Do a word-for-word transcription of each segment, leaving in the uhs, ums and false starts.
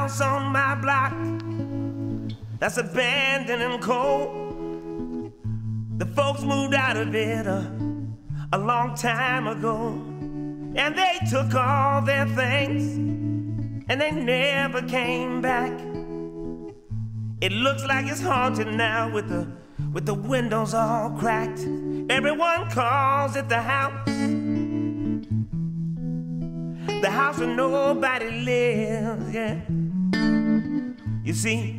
house on my block that's abandoned and cold. The folks moved out of it a, a long time ago, and they took all their things and they never came back. It looks like it's haunted now with the with the windows all cracked. Everyone calls it the house, the house where nobody lives, yeah. You see,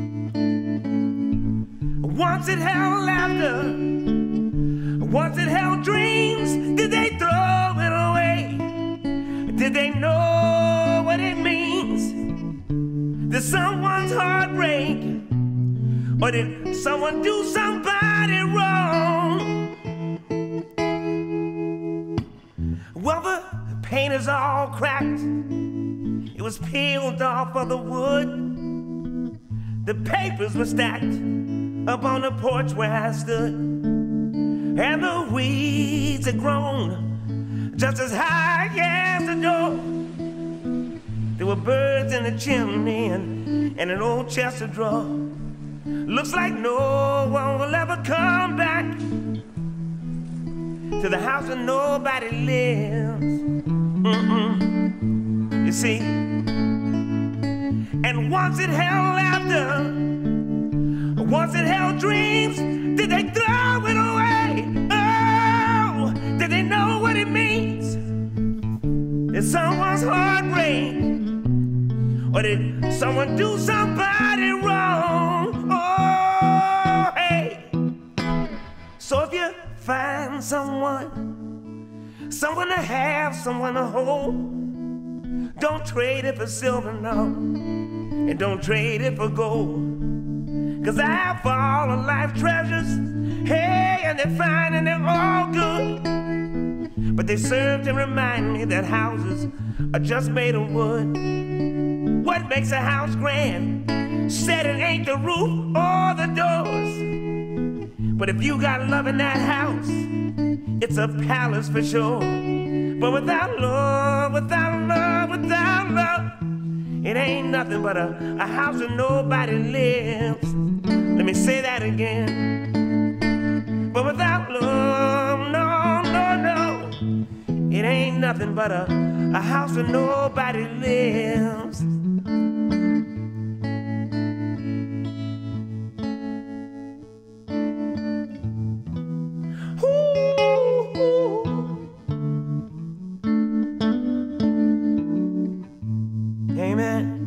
once it held laughter, once it held dreams. Did they throw it away? Did they know what it means? Did someone's heart break? Or did someone do somebody wrong? Well, the paint is all cracked. It was peeled off of the wood. The papers were stacked up on the porch where I stood. And the weeds had grown just as high as the door. There were birds in the chimney and, and an old chest of drawers. Looks like no one will ever come back to the house where nobody lives. Mm-mm. You see, and once it held laughter, once it held dreams. Did they throw it away? Oh, did they know what it means? Did someone's heart break? Or did someone do somebody wrong? Oh, hey. So if you find someone, someone to have, someone to hold, don't trade it for silver, no, and don't trade it for gold. Cause I have all of life's treasures, hey, and they're fine and they're all good. But they serve to remind me that houses are just made of wood. What makes a house grand? Said it ain't the roof or the doors. But if you got love in that house, it's a palace for sure. But without love, without love, without love, it ain't nothing but a, a house where nobody lives. Let me say that again. But without love, no, no, no, it ain't nothing but a, a house where nobody lives. Amen.